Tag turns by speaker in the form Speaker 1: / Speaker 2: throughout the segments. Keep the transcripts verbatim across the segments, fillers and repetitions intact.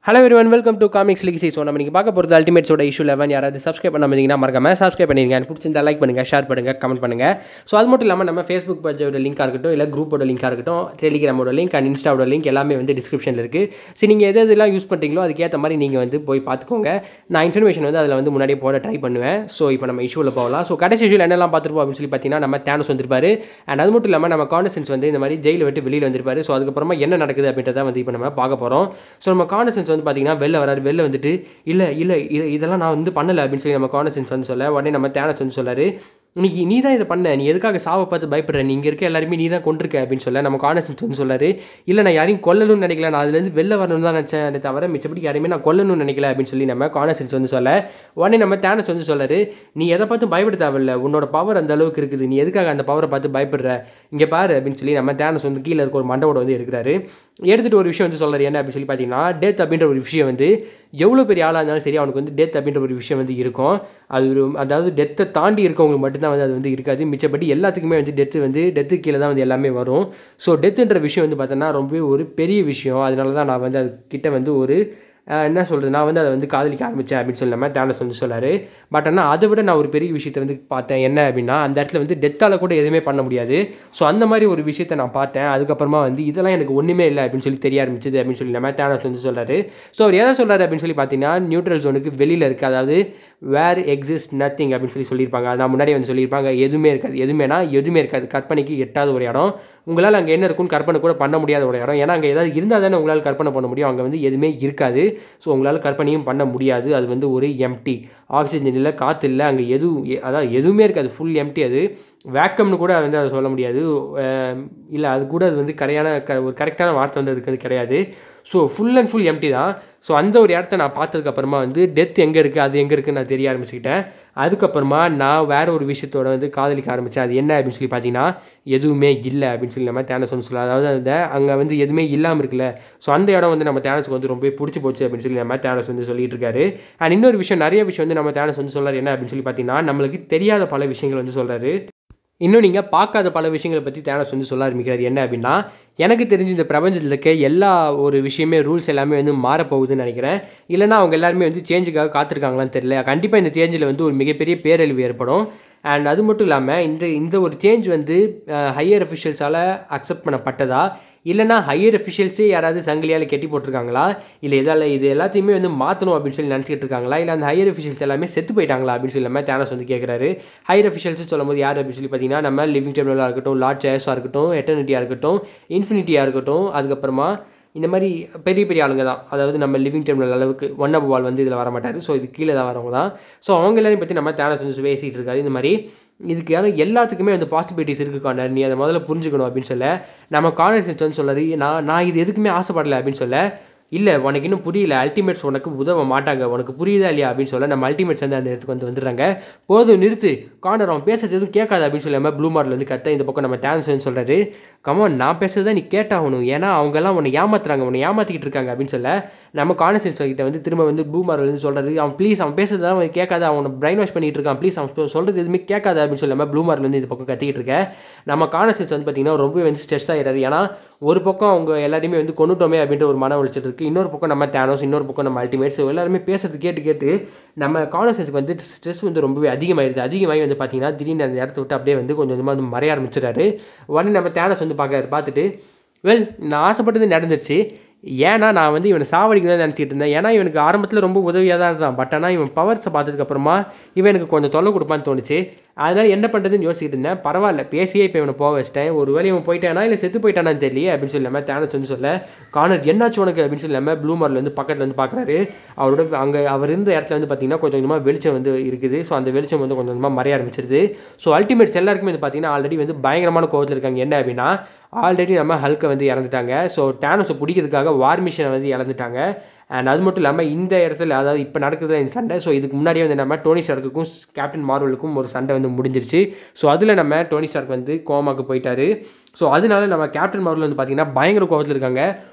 Speaker 1: Hello everyone, welcome to comics லீக்ஸி. So நம்ம நீங்கள் பார்க்க போகிறது அல்டிமேட்ஸோட இஷ்யூ லெவன். யாராவது சப்ஸ்கிரைப் பண்ண முடியுங்கன்னா மறக்காம சப்ஸ்கிரைப் பண்ணிடுங்க. பிடிச்சிருந்தா லைக் பண்ணுங்கள், ஷேர் பண்ணுங்கள், கமெண்ட் பண்ணுங்கள். ஸோ அது மட்டும் இல்லாமல் நம்ம ஃபேஸ்புக் பேஜோட லிங்காக இருக்கட்டும், இல்லை குரூப்போட லிங்காக இருக்கட்டும், டெலிகிராமோட லிங்க் அண்ட் இன்ஸ்டாவோட லிங்க் எல்லாமே வந்து டிஸ்கிரிப்ஷனில் இருக்குது. ஸோ நீங்கள் எது எதெல்லாம் யூஸ் பண்ணுறீங்களோ அதுக்கேற்ற மாதிரி நீங்கள் வந்து போய் பார்த்துக்கோங்க. நான் இன்ஃபர்மேஷன் வந்து அதில் வந்து முன்னாடியே போட ட்ரை பண்ணுவேன். ஸோ இப்போ நம்ம இஷ்யூவில் போகலாம். ஸோ கடைசி இஷ்யூவில் என்னெல்லாம் பார்த்துருப்போம் அப்படின்னு சொல்லி பார்த்தீங்கன்னா, நம்ம தேனோஸ் வந்திருப்பாரு. அண்ட் அது மட்டும் இல்லாமல் நம்ம கார்னசன்ஸ் வந்து இந்த மாதிரி ஜெயிலை விட்டு வெளியில் வந்திருப்பாரு. ஸோ அதுக்கப்புறமா என்ன நடக்குது அப்படின்றத வந்து இப்போ நம்ம பார்க்க போகிறோம். ஸோ நம்ம கார்னசன்ஸ் வந்து பார்த்தீங்கன்னா வெளில வர வெளில வந்துட்டு இல்லை இல்லை இது இதெல்லாம் நான் வந்து பண்ணலை அப்படின்னு சொல்லி நம்ம கார்னசன்ஸ் வந்து சொல்ல, உடனே நம்ம தேனோஸ் வந்து சொல்லாரு, இன்னைக்கு நீ தான் இதை பண்ண, நீ எதுக்காக சாவை பார்த்து பயப்படுற, நீ இங்கே இருக்க எல்லாருமே நீ தான் கொண்டிருக்க அப்படின்னு சொல்ல, நம்ம கார்னசன்ஸ் வந்து சொல்லாரு, இல்லை நான் யாரையும் கொல்லணும்னு நினைக்கல, நான் அதுலேருந்து வெளில வரணும்னு தான் நினச்சேன் தவிர மிச்சப்படி யாரையுமே நான் கொல்லணும்னு நினைக்கல அப்படின்னு சொல்லி நம்ம கார்னசன்ஸ் வந்து சொல்ல, உடனே நம்ம தேனோஸ் வந்து சொல்லாரு, நீ எதை பார்த்து பயப்பட தேவையில்லை, உன்னோட பவர் அந்த அளவுக்கு இருக்குது, நீ எதுக்காக அந்த பவரை பார்த்து பயப்படுற, இங்கே பாரு அப்படின்னு சொல்லி நம்ம தேனோஸ் வந்து கீழே இருக்க ஒரு மண்டவோட வந்து எடுக்கிறாரு. எடுத்துகிட்டு ஒரு விஷயம் வந்து சொல்கிறார். என்ன அப்படின்னு சொல்லி பார்த்தீங்கன்னா, டெத் அப்படின்ற ஒரு விஷயம் வந்து எவ்வளோ பெரிய ஆளாக இருந்தாலும் சரி அவனுக்கு வந்து டெத் அப்படின்ற ஒரு விஷயம் வந்து இருக்கும். அது ஒரு அதாவது டெத்தை தாண்டி இருக்கவங்களுக்கு மட்டும்தான் வந்து அது வந்து இருக்காது. மிச்சப்படி எல்லாத்துக்குமே வந்து டெத்து வந்து டெத்து கீழே தான் வந்து எல்லாமே வரும். ஸோ டெத்துன்ற விஷயம் வந்து பார்த்தோன்னா ரொம்பவே ஒரு பெரிய விஷயம். அதனால தான் நான் வந்து அது கிட்ட வந்து ஒரு என்ன சொல்கிறது, நான் வந்து அதை வந்து காதலிக்க ஆரம்பித்தேன் அப்படின்னு சொல்லி நம்ம தேனோஸ் வந்து சொல்லார். பட் ஆனால் அதை விட நான் ஒரு பெரிய விஷயத்தை வந்து பார்த்தேன். என்ன அப்படின்னா, அந்த இடத்துல வந்து டெத்தால் கூட எதுவுமே பண்ண முடியாது. ஸோ அந்த மாதிரி ஒரு விஷயத்தை நான் பார்த்தேன். அதுக்கப்புறமா வந்து இதெல்லாம் எனக்கு ஒன்றுமே இல்லை அப்படின்னு சொல்லி தெரிய ஆரம்பிச்சது அப்படின்னு சொல்லி நம்ம தேனோஸ் வந்து சொல்கிறாரு. ஸோ அவர் எதை சொல்கிறாரு அப்படின்னு சொல்லி பார்த்தீங்கன்னா, நியூட்ரல் ஜோனுக்கு வெளியில் இருக்குது, அதாவது வேர் எக்ஸிஸ்ட் நத்திங் அப்படின்னு சொல்லி சொல்லியிருப்பாங்க. நான் முன்னாடி வந்து சொல்லியிருப்பாங்க, எதுவுமே இருக்காது. எதுவுமேனா எதுவுமே இருக்காது, கற்பனைக்கு எட்டாத ஒரு இடம், உங்களால் அங்கே என்ன இருக்குன்னு கற்பனை கூட பண்ண முடியாத ஒரு இடம். ஏன்னா அங்கே ஏதாவது இருந்தால் தானே உங்களால் கற்பனை பண்ண முடியும். அங்கே வந்து எதுவுமே இருக்காது. ஸோ உங்களால் கற்பனையும் பண்ண முடியாது. அது வந்து ஒரு எம்டி, ஆக்சிஜன் இல்லை, காற்று இல்லை, அங்கே எதுவும் அதாவது எதுவுமே இருக்காது, ஃபுல் எம்டி. அது வேக்கம்னு கூட வந்து அதை சொல்ல முடியாது. இல்லை அது கூட அது வந்து கரையான க ஒரு கரெக்டான வார்த்தை வந்து அதுக்கு அது கிடையாது. So full and full empty தான். ஸோ அந்த ஒரு இடத்த நான் பார்த்ததுக்கப்புறமா வந்து டெத் எங்கே இருக்குது, அது எங்கே இருக்குதுன்னு நான் தெரிய ஆரம்பிச்சுக்கிட்டேன். அதுக்கப்புறமா நான் வேறு ஒரு விஷயத்தோட வந்து காதலிக்க ஆரம்பித்தேன். அது என்ன அப்படின்னு சொல்லி பார்த்தீங்கன்னா, எதுவுமே இல்லை அப்படின்னு சொல்லி நம்ம தேனோஸ் வந்து சொல்லலாம். அதாவது அந்த அங்கே வந்து எதுவுமே இல்லாமல் இருக்குல்ல, ஸோ அந்த இடம் வந்து நம்ம தேனோஸ்க்கு வந்து ரொம்ப பிடிச்சி போச்சு அப்படின்னு சொல்லி நம்ம தேனோஸ் வந்து சொல்லிட்டு இருக்காரு. அண்ட் இன்னொரு விஷயம், நிறைய விஷயம் வந்து நம்ம தேனோஸ் வந்து சொல்கிறார். என்ன அப்படின்னு சொல்லி பார்த்தீங்கன்னா, நம்மளுக்கு தெரியாத பல விஷயங்கள் வந்து சொல்கிறாரு. இன்னும் நீங்கள் பார்க்காத பல விஷயங்களை பற்றி தேனோஸ் வந்து சொல்ல ஆரம்பிக்கிறார். என்ன அப்படின்னா, எனக்கு தெரிஞ்சு இந்த பிரபஞ்சத்தில் இருக்க எல்லா ஒரு விஷயமே ரூல்ஸ் எல்லாமே வந்து மாறப்போகுதுன்னு நினைக்கிறேன். இல்லைனா அவங்க எல்லாருமே வந்து சேஞ்சுக்காக காத்திருக்காங்களான்னு தெரியல. கண்டிப்பாக இந்த சேஞ்சில் வந்து ஒரு மிகப்பெரிய பேரழிவு ஏற்படும். அண்ட் அது மட்டும் இல்லாமல் இந்த இந்த ஒரு சேஞ்ச் வந்து ஹையர் அஃபிஷியல்ஸால் அக்செப்ட் பண்ணப்பட்டதா, இல்லைனா ஹையர் அஃபிஷியல்ஸே யாராவது சங்கிலியால் கெட்டி போட்டிருக்காங்களா, இல்லை இதால் இது எல்லாத்தையுமே வந்து மாற்றணும் அப்படின்னு சொல்லி நினச்சிக்கிட்டு இருக்காங்களா, இல்லை அந்த ஹையர் அஃபிஷியல்ஸ் எல்லாமே செத்து போயிட்டாங்களா அப்படின்னு சொல்லி நம்ம தேனோஸ் வந்து கேட்குறாரு. ஹையர் அஃபிஷியல்ஸ் சொல்லும் போது யார் அப்படின்னு சொல்லி பார்த்தீங்கன்னா, நம்ம லிவிங் டெர்மினலாக இருக்கட்டும், லார்ட் சேஸாக இருக்கட்டும், எட்டர்னிட்டியாக இருக்கட்டும், இன்ஃபினிட்டியாக இருக்கட்டும், அதுக்கப்புறமா இந்த மாதிரி பெரிய பெரிய ஆளுங்க தான். அதாவது நம்ம லிவிங் டெர்மினல் அளவுக்கு ஒன் அப் வால் வந்து இதில் வர மாட்டார். ஸோ இது கீழே தான் வரவங்க தான். ஸோ அவங்க எல்லாரையும் பற்றி நம்ம தேனோஸ் வந்து பேசிகிட்டு இருக்காரு. இந்த மாதிரி இதுக்கான எல்லாத்துக்குமே வந்து பாசிபிலிட்டிஸ் இருக்குது கார்னர், நீ அதை முதல்ல புரிஞ்சுக்கணும் அப்படின்னு சொல்ல, நம்ம கார்னசன்ஸ் வந்து சொல்கிறாரு, நான் நான் இது எதுக்குமே ஆசைப்படலை அப்படின்னு சொல்ல, இல்லை உனக்கு இன்னும் புரியல, அல்டிமேட்ஸ் உனக்கு உதவ மாட்டாங்க, உனக்கு புரியுதா இல்லையா அப்படின்னு சொல்ல, நம்ம அல்டிமேட்ஸ் வந்து அந்த இடத்துக்கு வந்து வந்துடுறாங்க. போதும் நிறுத்து கார்னர், அவன் பேசுறது எதுவும் கேட்காது அப்படின்னு சொல்லாமல் ப்ளூ மார்டில் வந்து கத்த. இந்த பக்கம் நம்ம தேனோஸ் வந்து சொல்கிறாரு, கமான் நான் பேசுறதை நீ கேட்டாகணும், ஏன்னா அவங்கெல்லாம் உன்னை ஏமாத்துறாங்க, உன்னை ஏமாற்றிக்கிட்டு இருக்காங்க அப்படின்னு சொல்ல, நம்ம கார்னசன்ஸ் கிட்ட வந்து திரும்ப வந்து ப்ளூ மார்டில் வந்து சொல்கிறாரு, அவன் ப்ளீஸ் அவன் பேசுறது தான் அவன் கேட்காத, அவனை பிரைன் வாஷ் பண்ணிட்டு இருக்கான், ப்ளீஸ் அவன் சொல்கிறது எதுவுமே கேட்காத அப்படின்னு சொல்லாமல் ப்ளூ மார்டில் வந்து இந்த பக்கம் கத்திக்கிட்டு இருக்க. நம்ம கார்னசன்ஸ் வந்து பார்த்திங்கன்னா ரொம்ப வந்து ஸ்ட்ரெஸ் ஆகிறாரு. ஏன்னா ஒரு பக்கம் அவங்க எல்லாருமே வந்து கொண்டுட்டோமே அப்படின்ற ஒரு மன உளைச்சல் இருக்குது, இன்னொரு பக்கம் நம்ம தேனோஸ், இன்னொரு பக்கம் நம்ம அல்டிமேட்ஸ் எல்லாருமே பேசுறது கேட்டு கேட்டு நம்ம கார்னசன்ஸுக்கு வந்து ஸ்ட்ரெஸ் வந்து ரொம்பவே அதிகமாகிடுது. அதிகமாகி வந்து பார்த்திங்கன்னா திடீர்னு அந்த இடத்த விட்டு அப்படியே வந்து கொஞ்சம் கொஞ்சமாக வந்து மறைய ஆரம்பிச்சிடறாரு. உடனே நம்ம தேனோஸ் வந்து பார்க்க பார்த்துட்டு, வெல் நான் ஆசைப்பட்டது நடந்துருச்சு, ஏன்னா நான் வந்து இவனை சாவடிக்க தான் நினச்சிட்டு இருந்தேன், ஏன்னா இவனுக்கு ஆரம்பத்தில் ரொம்ப உதவியாக தான் இருந்தான், பட் ஆனால் இவன் பவர்ஸை பார்த்ததுக்கப்புறமா இவன் எனக்கு கொஞ்சம் தொல்லை கொடுப்பான்னு தோணுச்சு, அதனால் என்ன பண்ணுறதுன்னு யோசிச்சுட்டு இருந்தேன், பரவாயில்ல பேசியே இப்போ இவனை போக வச்சிட்டேன், ஒரு வேலை இவன் போயிட்டானா இல்லை செத்து போயிட்டானான்னு தெரியல அப்படின்னு சொல்லாமல் தேனோஸ் வந்து சொல்ல, கார்னர் என்னாச்சு உனக்கு அப்படின்னு சொல்லாமல் ப்ளூ மார்டில் வந்து பக்கத்தில் வந்து பார்க்குறாரு. அவரோட அங்கே அவர் இருந்த இடத்துல வந்து பார்த்திங்கன்னா கொஞ்சம் கொஞ்சமாக வெளிச்சம் வந்து இருக்குது. ஸோ அந்த வெளிச்சம் வந்து கொஞ்சம் கொஞ்சமாக மறைய ஆரம்பிச்சிருது. ஸோ அல்டிமேட்ஸ் எல்லாருக்குமே வந்து பார்த்திங்கன்னா ஆல்ரெடி வந்து பயங்கரமான கோவத்தில் இருக்காங்க. என்ன அப்படின்னா, ஆல்ரெடி நம்ம ஹல்கை வந்து இறந்துட்டாங்க. ஸோ தேனோஸை பிடிக்கிறதுக்காக வார் மிஷனை வந்து இறந்துட்டாங்க. அண்ட் அது மட்டும் இல்லாமல் இந்த இடத்துல அதாவது இப்போ நடக்குது இந்த சண்டை. ஸோ இதுக்கு முன்னாடியே வந்து நம்ம டோனி ஸ்டார்க்குக்கும் கேப்டன் மார்வலுக்கும் ஒரு சண்டை வந்து முடிஞ்சிருச்சு. ஸோ அதில் நம்ம டோனி ஸ்டார்க் வந்து கோமாக்கு போயிட்டாரு. ஸோ அதனால நம்ம கேப்டன் மார்வல் வந்து பார்த்திங்கன்னா பயங்கர கோவத்தில் இருக்காங்க.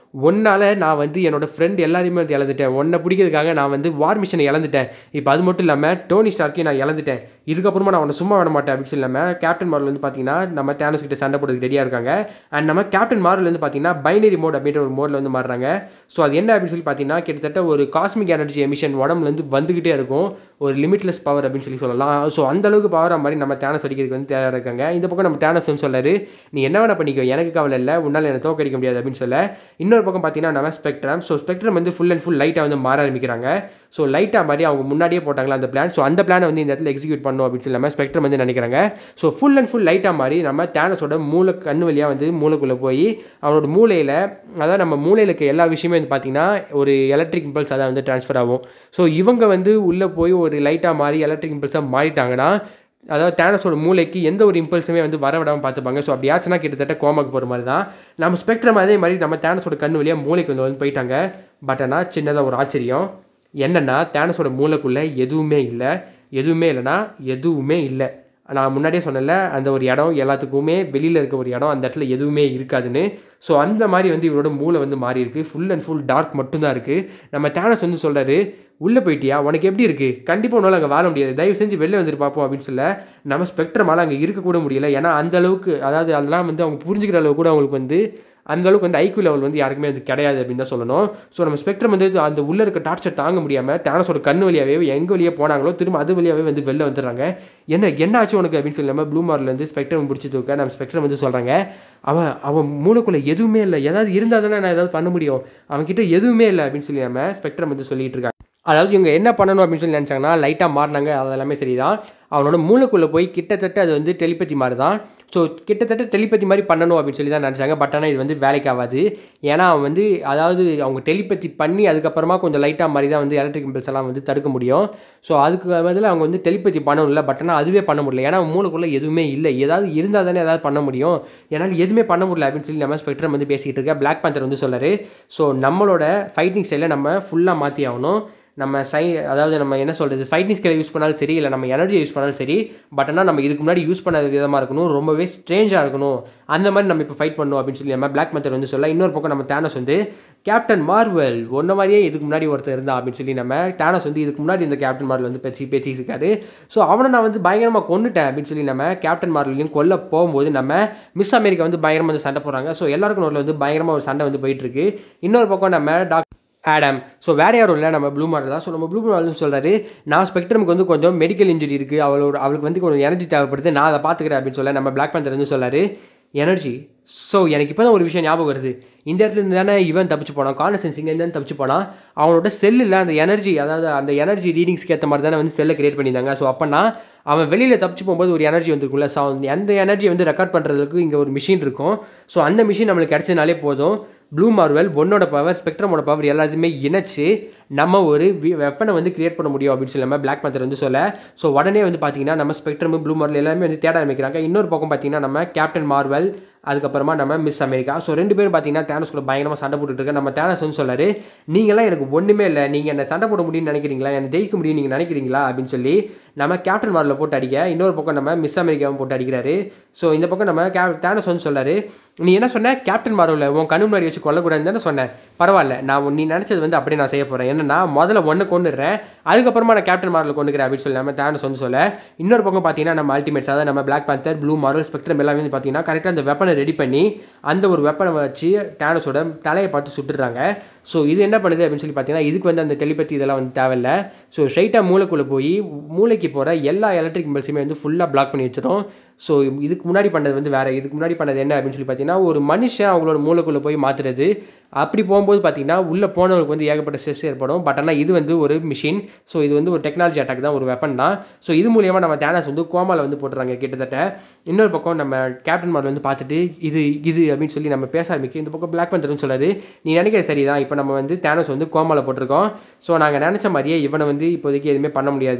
Speaker 1: ஒன்னால் நான் வந்து என்னோடய ஃப்ரெண்ட் எல்லாரையுமே வந்து இழந்துட்டேன், உன்னை பிடிக்கிறதுக்காக நான் வந்து வார் மிஷனை இழந்துட்டேன், இப்போ அது மட்டும் இல்லாமல் டோனி ஸ்டார்க்கையும் நான் இழந்துட்டேன், இதுக்கப்புறமா நான் அவனை சும்மா விட மாட்டேன் அப்படின்னு சொல்லாமல் கேப்டன் மார்வல் வந்து பார்த்தீங்கன்னா நம்ம தேனோஸ் கிட்ட சண்டை போடுறதுக்கு ரெடியாக இருக்காங்க. அண்ட் நம்ம கேப்டன் மார்வல் வந்து பார்த்தீங்கன்னா பைனரி மோட் அப்படின்ற ஒரு மோடில் வந்து மாறுறாங்க. ஸோ அது என்ன அப்படின்னு சொல்லி பார்த்தீங்கன்னா கிட்டத்தட்ட ஒரு காஸ்மிக் எனர்ஜி எமிஷன் உடம்புலேருந்து வந்துக்கிட்டே இருக்கும், ஒரு லிமிட்லெஸ் பவர் அப்படின்னு சொல்லி சொல்லலாம். ஸோ அந்தளவுக்கு பவராக மாதிரி நம்ம தேனோஸ் அடிக்கிறதுக்கு வந்து தயாராக இருக்காங்க. இந்த பக்கம் நம்ம தேனோஸ் வந்து சொல்லாரு, நீ என்ன வேணா பண்ணிக்கோ, எனக்கு கவலை இல்லை, உன்னால் என்னை தோக்கடிக்க முடியாது அப்படின்னு சொல்ல. இன்னொரு பக்கம் பார்த்தீங்கன்னா நம்ம ஸ்பெக்ட்ரம். ஸோ ஸ்பெக்ட்ரம் வந்து ஃபுல் அண்ட் ஃபுல் லைட்டாக வந்து மாற ஆரம்பிக்கிறாங்க. ஸோ லைட்டாக மாதிரி அவங்க முன்னாடியே போட்டாங்களா அந்த பிளான், ஸோ அந்த பிளானை வந்து இந்த இடத்துல எக்ஸிக்யூட் பண்ணணும் அப்படின்னு சொல்லாமல் ஸ்பெக்ட்ரம் வந்து நினைக்கிறாங்க. ஸோ ஃபுல் அண்ட் ஃபுல் லைட்டாக மாதிரி நம்ம தேனோஸோட மூளை கண்ணு வழியாக வந்து மூளைக்குள்ளே போய் அவனோட மூளையில், அதாவது நம்ம மூளையில் இருக்க எல்லா விஷயமே வந்து பார்த்திங்கன்னா ஒரு எலக்ட்ரிக் இம்பல்ஸ் அதை வந்து ட்ரான்ஸ்ஃபர் ஆகும். ஸோ இவங்க வந்து உள்ளே போய் ஒரு லைட்டாக மாறி எலக்ட்ரிக் இம்பல்ஸாக மாறிட்டாங்கன்னா, அதாவது தேனோஸோட மூளைக்கு எந்த ஒரு இம்பல்ஸுமே வந்து வர விடாமல் பார்த்துப்பாங்க. ஸோ அப்படி ஆச்சுன்னா கிட்டத்தட்ட கோமாக்கு போகிற மாதிரி தான். நம்ம ஸ்பெக்ட்ரம் அதே மாதிரி நம்ம தேனோஸோட கண்ணு வழியாக மூளைக்கு வந்து வந்து போயிட்டாங்க. பட் ஆனால் சின்னதாக ஒரு ஆச்சரியம் என்னென்னா தேனோஸோட மூளைக்குள்ளே எதுவுமே இல்லை. எதுவுமே இல்லைனா எதுவுமே இல்லை. நான் முன்னாடியே சொன்னல அந்த ஒரு இடம் எல்லாத்துக்குமே வெளியில் இருக்க ஒரு இடம், அந்த இடத்துல எதுவுமே இருக்காதுன்னு. ஸோ அந்த மாதிரி வந்து இவரோட மூளை வந்து மாறி இருக்குது. ஃபுல் அண்ட் ஃபுல் டார்க் மட்டும்தான் இருக்குது. நம்ம தேனோஸ் வந்து சொல்கிறாரு, உள்ளே போயிட்டியா, உனக்கு எப்படி இருக்குது, கண்டிப்பாக உன்னால் அங்கே வாழ முடியாது, தயவு செஞ்சு வெளில வந்துட்டு பார்ப்போம் அப்படின்னு சொல்ல. நம்ம ஸ்பெக்ட்ரமால் அங்கே இருக்கக்கூட முடியல. ஏன்னா அந்தளவுக்கு, அதாவது அதெல்லாம் வந்து அவங்க புரிஞ்சுக்கிற அளவு கூட அவங்களுக்கு வந்து அந்தளவுக்கு வந்து ஐக்யூ லெவல் வந்து யாருக்குமே அது கிடையாது அப்படின்னு தான் சொல்லணும். ஸோ நம்ம ஸ்பெக்ட்ரம் வந்து அந்த உள்ளே இருக்க டார்ச்சர் தாங்க முடியாமல் தேனோஸோட கண்ணு வழியாகவே எங்கே வழியாக போனாங்களோ திரும்ப அது வழியாகவே வந்து வெளில வந்துடுறாங்க. என்ன என்ன ஆச்சு உனக்கு அப்படின்னு சொல்லாமல் ப்ளூ மார்லேருந்து ஸ்பெக்ட்ரம் பிடிச்சி தூக்க நம்ம ஸ்பெக்ட்ரம் வந்து சொல்கிறாங்க, அவன் அவன் மூளைக்குள்ளே எதுவுமே இல்லை, ஏதாவது இருந்தால் தானே நான் ஏதாவது பண்ண முடியும், அவன்கிட்ட எதுவுமே இல்லை அப்படின்னு சொல்லி நம்ம ஸ்பெக்ட்ரம் வந்து சொல்லிட்டு இருக்காங்க. அதாவது இவங்க என்ன பண்ணணும் அப்படின்னு சொல்லி நினச்சாங்கன்னா லைட்டாக மாறினாங்க, அது எல்லாமே சரி தான். அவனோட மூளைக்குள்ளே போய் கிட்டத்தட்ட அது வந்து டெலிபதி மாதிரி தான். ஸோ கிட்டத்தட்ட டெலிபதி மாதிரி பண்ணணும் அப்படின்னு சொல்லி தான் நினச்சாங்க. பட் ஆனால் இது வந்து வேலைக்கு ஆகாது. ஏன்னா அவன் வந்து, அதாவது அவங்க டெலிபதி பண்ணி அதுக்கப்புறமா கொஞ்சம் லைட்டாக மாதிரி தான் வந்து எலக்ட்ரிக் இம்பல்ஸ் எல்லாம் வந்து தடுக்க முடியும். ஸோ அதுக்கு பதில் அவங்க வந்து டெலிபதி பண்ணணும் இல்லை, பட் ஆனால் அதுவே பண்ண முடியல. ஏன்னா அவன் மூளைக்குள்ளே எதுவுமே இல்லை, ஏதாவது இருந்தால் தானே ஏதாவது பண்ண முடியும், ஏன்னால் எதுவுமே பண்ண முடியல அப்படின்னு சொல்லி நம்ம ஸ்பெக்ட்ரம் வந்து பேசிக்கிட்டு இருக்க. பிளாக் பேந்தர் வந்து சொல்கிறாரு, ஸோ நம்மளோட ஃபைட்டிங் ஸ்டைலை நம்ம ஃபுல்லாக மாற்றி ஆகணும். நம்ம சை அதாவது நம்ம என்ன சொல்கிறது, ஃபைட்டிங் ஸ்கில்லை யூஸ் பண்ணாலும் சரி, இல்லை நம்ம எனர்ஜியை யூஸ் பண்ணாலும் சரி, பட் ஆனால் நம்ம இதுக்கு முன்னாடி யூஸ் பண்ண விதமாக இருக்கணும், ரொம்பவே ஸ்ட்ரேஞ்சாக இருக்கணும், அந்த மாதிரி நம்ம இப்போ ஃபைட் பண்ணணும் அப்படின்னு சொல்லி நம்ம பிளாக் பேந்தர் வந்து சொல்ல. இன்னொரு பக்கம் நம்ம தேனோஸ் வந்து கேப்டன் மார்வல் ஒன்றை மாதிரியே இதுக்கு முன்னாடி ஒருத்தர் இருந்தா அப்படின்னு சொல்லி நம்ம தேனோஸ் வந்து இதுக்கு முன்னாடி இந்த கேப்டன் மார்வல் வந்து பேசி பேசிட்டு இருக்காரு. ஸோ அவனை நான் வந்து பயங்கரமாக கொண்டுட்டேன் அப்படின்னு சொல்லி நம்ம கேப்டன் மார்வலையும் கொல்ல போகும்போது நம்ம மிஸ் அமெரிக்கா வந்து பயங்கரமாக வந்து சண்டை போடுறாங்க. ஸோ எல்லாருக்கும் ஒரு வந்து பயங்கரமாக ஒரு சண்டை வந்து போயிட்டுருக்கு. இன்னொரு பக்கம் நம்ம டாக்டர் ஆடம், ஸோ வேறு யாரும் இல்லை, நம்ம ப்ளூ மார்வல் தான். ஸோ நம்ம ப்ளூ மார்வல்னு சொல்கிறாரு, நான் ஸ்பெக்ட்ரமுக்கு வந்து கொஞ்சம் மெடிக்கல் இன்ஜுரி இருக்குது, அவளோட அவளுக்கு வந்து கொஞ்சம் எனர்ஜி தேவைப்படுது, நான் அதை பார்த்துக்கிறேன் அப்படின்னு சொல்ல. நம்ம பிளாக் பேந்தர் வந்து சொல்கிறாரு, எனர்ஜி. ஸோ எனக்கு இப்போ தான் ஒரு விஷயம் ஞாபகம் வருது, இந்த இடத்துல இருந்து தானே இவன் தப்பிச்சு போனான், கான்வர்சன்ஸ் இங்கேருந்து தப்பிச்சு போனான், அவனோட செல்லில் அந்த எனர்ஜி, அதாவது அந்த எனர்ஜி ரீடிங்ஸ்க்கு ஏற்ற மாதிரி தானே வந்து செல்லை கிரியேட் பண்ணியிருந்தாங்க. ஸோ அப்போனா அவன் வெளியில் தப்பிச்சு போகும்போது ஒரு எனர்ஜி வந்துருக்கும்ல, ஸோ அந்த எனர்ஜியை வந்து ரெக்கார்ட் பண்ணுறதுக்கு இங்கே ஒரு மிஷின் இருக்கும். ஸோ அந்த மிஷின் நம்மளுக்கு கிடச்சதுனாலே போதும், ப்ளூ மார்வல் ஒன்னோட பவர் ஸ்பெக்ட்ரமோட பவர் எல்லாத்தையுமே இணைச்சு நம்ம ஒரு வெப்பனை வந்து கிரியேட் பண்ண முடியும் அப்படின்னு சொல்லி நம்ம பிளாக் பேந்தர் வந்து சொல்ல. ஸோ உடனே வந்து பார்த்தீங்கன்னா நம்ம ஸ்பெக்ட்ரம் ப்ளூ மார்வல் எல்லாமே வந்து தேட ஆரம்பிக்கிறாங்க. இன்னொரு பக்கம் பார்த்தீங்கன்னா நம்ம கேப்டன் மார்வல், அதுக்கப்புறமா நம்ம மிஸ் அமெரிக்கா, ஸோ ரெண்டு பேரும் பார்த்தீங்கன்னா தேனோஸ் கூட பயங்கரமாக சண்டை போட்டுட்டு இருக்க. நம்ம தேனோஸ் வந்து சொல்லாரு, நீங்களாம் எனக்கு ஒன்றுமே இல்லை, நீங்கள் என்ன சண்டை போட முடியும்னு நினைக்கிறீங்களா, என்னை ஜெயிக்க முடியும் நீங்கள் நினைக்கிறீங்களா அப்படின்னு சொல்லி நம்ம கேப்டன் மார்வலில் போட்டு அடிக்க. இன்னொரு பக்கம் நம்ம மிஸ் அமெரிக்காவும் போட்டு அடிக்கிறாரு. ஸோ இந்த பக்கம் நம்ம கே தேனோஸ் வந்து சொல்லாரு, நீ என்ன சொன்ன, கேப்டன் மார்வலில் உன் கண்ணு முன்னாடி வச்சு கொல்லக்கூடாதுன்னு தானே சொன்னேன், பரவாயில்ல, நான் நீ நினச்சது வந்து அப்படியே நான் செய்ய போகிறேன், என்னன்னா முதல்ல ஒன்று கொண்டுடுறேன், அதுக்கப்புறமா நான் கேப்டன் மார்வல் கொண்டுக்கிறேன் அப்படின்னு சொல்லி நம்ம தேனோஸ் வந்து சொல்ல. இன்னொரு பக்கம் பார்த்தீங்கன்னா நம்ம அல்டிமேட்ஸ், அதாவது நம்ம Black Panther, Blue Marvel, Spectrum எல்லாமே வந்து பார்த்தீங்கன்னா கரெக்டாக அந்த வெப்பனை ரெடி பண்ணி அந்த ஒரு வெப்பனை வச்சு தேனோஸோட தலையை பார்த்து சுட்டுடுறாங்க. ஸோ இது என்ன பண்ணுது அப்படின்னு சொல்லி பார்த்தீங்கன்னா இதுக்கு வந்து அந்த டெலிபதி இதெல்லாம் வந்து தேவையில்லை. ஸோ ஸ்ட்ரைட்டாக மூளைக்குள்ளே போய் மூளைக்கு போகிற எல்லா எலக்ட்ரிக் இம்பல்ஸுமே வந்து ஃபுல்லாக பிளாக் பண்ணி வச்சிடும். ஸோ இதுக்கு முன்னாடி பண்ணது வந்து வேறு, இதுக்கு முன்னாடி பண்ணது என்ன அப்படின்னு சொல்லி பார்த்தீங்கன்னா ஒரு மனுஷன் அவங்களோட மூளைக்குள்ளே போய் மாற்றுறது. அப்படி போகும்போது பார்த்தீங்கன்னா உள்ளே போனவங்களுக்கு வந்து ஏகப்பட்ட ஸ்ட்ரெஸ் ஏற்படும். பட் ஆனால் இது வந்து ஒரு மிஷின், ஸோ இது வந்து ஒரு டெக்னாலஜி அட்டாக் தான், ஒரு வெப்பன் தான். ஸோ இது மூலியமாக நம்ம தேனோஸ் வந்து கோமாவில் வந்து போட்டுறாங்க கிட்டத்தட்ட. இன்னொரு பக்கம் நம்ம கேப்டன் மார்வல் வந்து பார்த்துட்டு இது இது அப்படின்னு சொல்லி நம்ம பேச ஆரம்பிக்கும். இந்த பக்கம் பிளாக் பேந்தர்னு சொல்லாரு, நீ நினைக்கிறது சரி தான், இப்போ நம்ம வந்து தேனோஸ் வந்து கோமாவில் போட்டிருக்கோம், ஸோ நாங்கள் நினச்ச மாதிரியே இவனை வந்து இப்போதைக்கு எதுவுமே பண்ண முடியாது,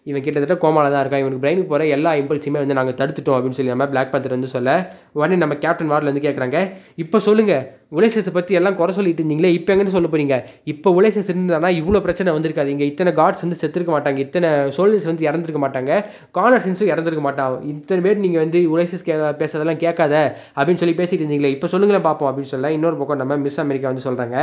Speaker 1: இவன் கிட்டத்தட்ட கோமால தான் இருக்கான், இவனுக்கு பிரெயினுக்கு போகிற எல்லா இம்பல்ஸுமே வந்து நாங்கள் தடுத்துட்டோம் அப்படின்னு சொல்லி நம்ம பிளாக் பேந்தர் வந்து சொல்ல, உடனே நம்ம கேப்டன் மார்வல் வந்து கேட்குறாங்க, இப்போ சொல்லுங்கள் உலேசஸை பற்றி எல்லாம் குறை சொல்லிட்டு இருந்தீங்களே, இப்போ எங்கன்னு சொல்ல போகிறீங்க? இப்போ உலேசஸ் இருந்தானா இவ்வளோ பிரச்சனை வந்திருக்காது, இங்கே இத்தனை காட்ஸ் வந்து செத்துருக்க மாட்டாங்க, இத்தனை சோல்ஜர்ஸ் வந்து இறந்துருக்க மாட்டாங்க, கார்னர்ஸும் இறந்துருக்க மாட்டான், இத்தனை பேர் நீங்கள் வந்து உலேசஸ் கே பேசுறதெல்லாம் கேட்காத அப்படின்னு சொல்லி பேசிட்டு இருந்தீங்களே, இப்போ சொல்லுங்களேன் பார்ப்போம் அப்படின்னு சொல்ல, இன்னொரு பக்கம் நம்ம மிஸ் அமெரிக்கா வந்து சொல்கிறாங்க,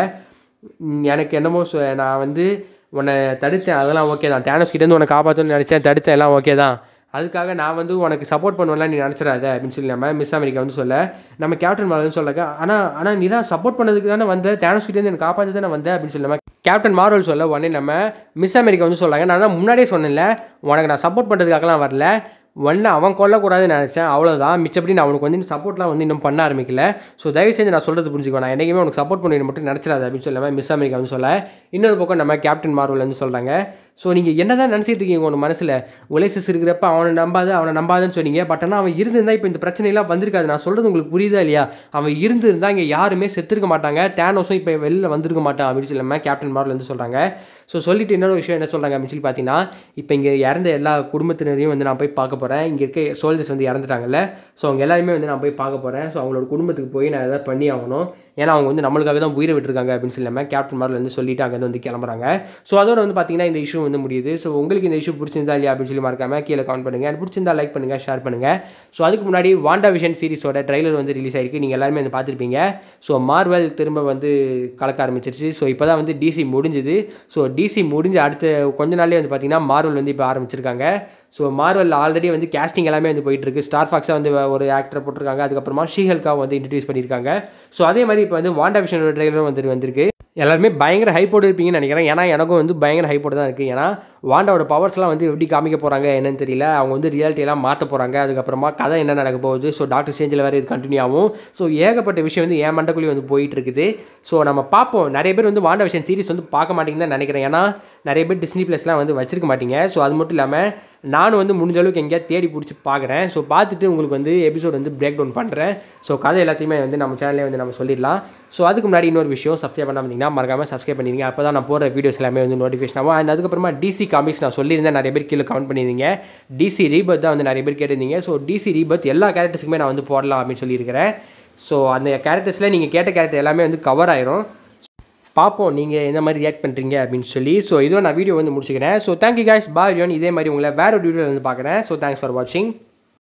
Speaker 1: எனக்கு என்னமோ நான் வந்து உன்னை தடுத்தேன், அதெல்லாம் ஓகே தான், தேனோஸ் கிட்டேருந்து உன்னை காப்பாற்றணும்னு நினச்சேன், தடுத்தேன், எல்லாம் ஓகே தான், அதுக்காக நான் வந்து உனக்கு சப்போர்ட் பண்ணுவேன்லாம் நீ நினச்சிடாத அப்படின்னு சொல்லி நம்ம மிஸ் அமெரிக்கா வந்து சொல்ல, நம்ம கேப்டன் மார்வல் வந்து சொல்கிறாங்க, ஆனால் ஆனால் நீ தான் சப்போர்ட் பண்ணதுக்கு தானே வந்த, தேனோஸ் கிட்டேருந்து எனக்கு காப்பாற்ற தானே வந்த அப்படின்னு சொல்லி நம்ம கேப்டன் மார்வல் சொல்ல, உடனே நம்ம மிஸ் அமெரிக்கா வந்து சொல்கிறாங்க, நான் தான் முன்னாடியே சொன்னேன்ல உனக்கு நான் சப்போர்ட் பண்ணுறதுக்காகலாம் வரல, ஒன்று அவன் கொல்லக்கூடாதுன்னு நினச்சேன், அவ்வளோதான், மிச்சப்படி நான் அவனுக்கு வந்து சப்போர்ட்லாம் வந்து இன்னும் பண்ண ஆரம்பிக்கல, ஸோ தயவு செஞ்சு நான் சொல்கிறது புரிஞ்சுக்கோ, நான் என்றைக்குமே உனக்கு சப்போர்ட் பண்ணி மட்டும் நினச்சிடாது அப்படின்னு சொல்லாமல் மிஸ் அமெரிக்கா வந்து சொல்ல, இன்னொரு பக்கம் நம்ம கேப்டன் மார்வல் வந்து சொல்கிறாங்க, ஸோ நீங்கள் என்ன தான் நினச்சிட்டு இருக்கீங்க உங்கள் மனசில், உலேசஸ் இருக்கிறப்ப அவனை நம்பாத அவனை நம்பாதுன்னு சொன்னீங்க, பட் ஆனால் அவன் இருந்திருந்தால் இப்போ இந்த பிரச்சனைலாம் வந்திருக்காது, நான் சொல்கிறது உங்களுக்கு புரியுதா இல்லையா, அவன் இருந்திருந்தால் இங்கே யாருமே செத்துருக்க மாட்டாங்க, தேனோஸும் இப்போ வெளில வந்திருக்க மாட்டான் அப்படின்னு சொல்லாமல் கேப்டன் மார்வல் வந்து சொல்கிறாங்க. ஸோ சொல்லிட்டு இன்னொரு விஷயம் என்ன சொல்கிறாங்க அப்படின்னு சொல்லி பார்த்தீங்கன்னா, இப்போ இங்கே இறந்த எல்லா குடும்பத்தினரையும் வந்து நான் போய் பார்க்க போகிறேன், இங்கே இருக்க சோல்ஜர்ஸ் வந்து இறந்துட்டாங்கல்ல, ஸோ அவங்க எல்லாருமே வந்து நான் போய் பார்க்க போகிறேன், ஸோ அவங்களோட குடும்பத்துக்கு போய் நான் எதாவது பண்ணி ஆகணும், ஏன்னா அவங்க வந்து நம்மளுக்காக தான் உயிரை விட்டுருக்காங்க அப்படின்னு சொல்லாமல் கேப்டன் மார்வல் வந்து சொல்லிட்டு அங்கே வந்து கிளம்புறாங்க. ஸோ அதோட வந்து பார்த்தீங்கன்னா இந்த இஷ்யூ வந்து முடியுது. ஸோ உங்களுக்கு இந்த இஷ்யூ பிடிச்சிருந்தா இல்லையா அப்படின்னு சொல்லி மறக்காம கீழே கமெண்ட் பண்ணுங்கள், அண்ட் பிடிச்சிருந்தா லைக் பண்ணுங்கள், ஷேர் பண்ணுங்கள். ஸோ அதுக்கு முன்னாடி வாண்டா விஷன் சீரிஸோட ட்ரைலர் வந்து ரிலீஸ் ஆயிருக்கு, நீங்கள் எல்லாருமே வந்து பார்த்துருப்பீங்க. ஸோ மார்வல் திரும்ப வந்து கலக்க ஆரம்பிச்சிருச்சு. ஸோ இப்போ தான் வந்து டிசி முடிஞ்சுது. ஸோ டிசி முடிஞ்சு அடுத்த கொஞ்ச நாள்லேயே வந்து பார்த்தீங்கன்னா மார்வல் வந்து இப்போ ஆரம்பிச்சிருக்காங்க. ஸோ மார்வல் ஆல்ரெடி வந்து கேஸ்டிங் எல்லாமே வந்து போயிட்டுருக்கு, ஸ்டார் ஃபாக்ஸாக வந்து ஒரு ஆக்டர் போட்டிருக்காங்க, அதுக்கப்புறமா ஷீஹல்காவை வந்து இன்ட்ரடியூஸ் பண்ணியிருக்காங்க. ஸோ அதே மாதிரி இப்போ வந்து வாண்டா விஷனோட ட்ரைலரும் வந்து வந்திருக்கு. எல்லாருமே பயங்கர ஹைப்போடு இருப்பீங்கன்னு நினைக்கிறேன், ஏன்னா எனக்கும் வந்து பயங்கர ஹைப்போடு தான் இருக்குது. ஏன்னா வாண்டாவோட பவர்ஸ்லாம் வந்து எப்படி காமிக்க போகிறாங்க என்னன்னு தெரியல, அவங்க வந்து ரியாலிட்டியெல்லாம் மாற்ற போகிறாங்க, அதுக்கப்புறமா கதை என்ன நடக்க போகுது, ஸோ டாக்டர் ஸ்ட்ரேஞ்சில் வேறு இது கண்டினியூ ஆகும். ஸோ ஏகப்பட்ட விஷயம் வந்து என் மண்டக்குள்ளேயே வந்து போயிட்டு இருக்குது. ஸோ நம்ம பார்ப்போம், நிறைய பேர் வந்து வாண்டா விஷன் சீரிஸ் வந்து பார்க்க மாட்டீங்கன்னு தான் நினைக்கிறேன், ஏன்னா நிறைய பேர் டிஸ்னி ப்ளஸ்லாம் வந்து வச்சிருக்க மாட்டீங்க. ஸோ அது மட்டும் இல்லாமல் நானும் வந்து முடிஞ்ச அளவுக்கு எங்கேயா தேடி பிடிச்சி பார்க்குறேன். ஸோ பார்த்துட்டு உங்களுக்கு வந்து எபிசோட் வந்து பிரேக் டவுன் பண்ணுறேன். ஸோ கதை எல்லாத்தையுமே வந்து நம்ம சேனலே வந்து நம்ம சொல்லிடலாம். ஸோ அதுக்கு முன்னாடி இன்னொரு விஷயம், சப்ஸ்கிரைப் பண்ணாமல் இருந்தீங்கன்னா மறக்காமல் சப்ஸ்கிரைப் பண்ணிடுங்க, அப்போ தான் நான் போகிற வீடியோஸ் எல்லாமே வந்து நோட்டிஃபிகேஷன் ஆகும். அண்ட் அதுக்கப்புறமா டிசி காமிக்ஸ் நான் சொல்லியிருந்தேன், நிறைய பேர் கீழே கமெண்ட் பண்ணியிருந்தீங்க. டிசி ரீபர்த் தான் வந்து நிறைய பேர் கேட்டிருந்தீங்க. ஸோ டிசி ரீபர்த் எல்லா கேரக்டர்ஸுக்குமே நான் வந்து போடலாம் அப்படின்னு சொல்லியிருக்கிறேன். ஸோ அந்த கேரக்டர்ஸில் நீங்கள் கேட்ட கேரக்டர் எல்லாமே வந்து கவர் ஆயிரும். பார்ப்போம் நீங்கள் எந்த மாதிரி ரியாக்ட் பண்ணுறீங்க அப்படின்னு சொல்லி. ஸோ இதோ நான் வீடியோ வந்து முடிச்சுக்கிறேன். So thank you guys, bye. இதே மாதிரி உங்களை வேறு ஒரு வீடியோவில் வந்து பார்க்குறேன். ஸோ தேங்க்ஸ் ஃபார் வாட்சிங்.